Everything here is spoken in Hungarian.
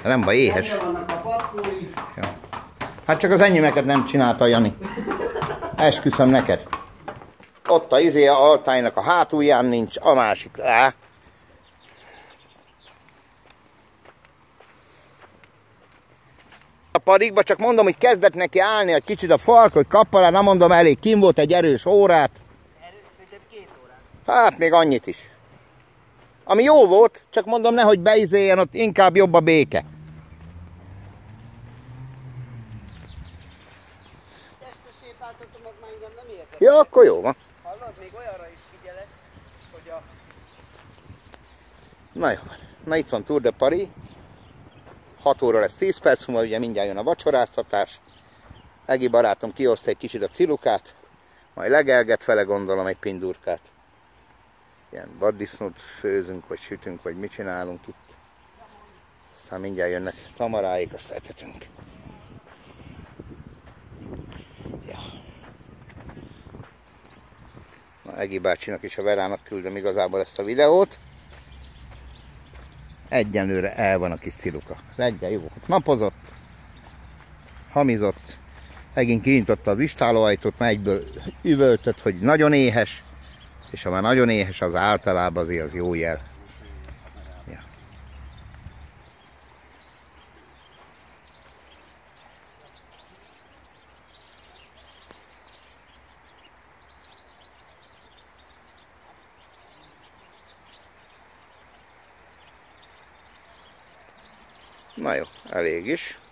Nem baj, éhes. Ja. Hát csak az enyémeket nem csinálta Jani. Esküszöm neked. Ott a altájnak a hátulján nincs, a másik. A parikba csak mondom, hogy kezdett neki állni egy kicsit a fark, hogy kappalá, nem mondom, elég kim volt egy erős órát. Hát még annyit is. Ami jó volt, csak mondom, nehogy beizéljen, ott inkább jobb a béke. Ja, akkor jó van. Hallod, még olyanra is figyelek, hogy a... Na jó van. Na itt van Tour de Paris. 6 óra lesz 10 perc múlva, ugye mindjárt jön a vacsoráztatás. Egi barátom kihozta egy kicsit a cilukát, majd legelget vele, gondolom, egy pindurkát. Ilyen vaddisznót főzünk, vagy sütünk, vagy mit csinálunk itt. Aztán mindjárt jönnek tamaráik, azt etetünk. Ja. Na, Egi bácsinak és a Verának küldöm igazából ezt a videót. Egyenlőre el van a kis ciluka. Reggel jó, napozott, hamizott. Egin kinyitotta az istálóajtót, már egyből üvöltött, hogy nagyon éhes. És ha már nagyon éhes, az általában azért az jó jel. Ja. Na jó, elég is.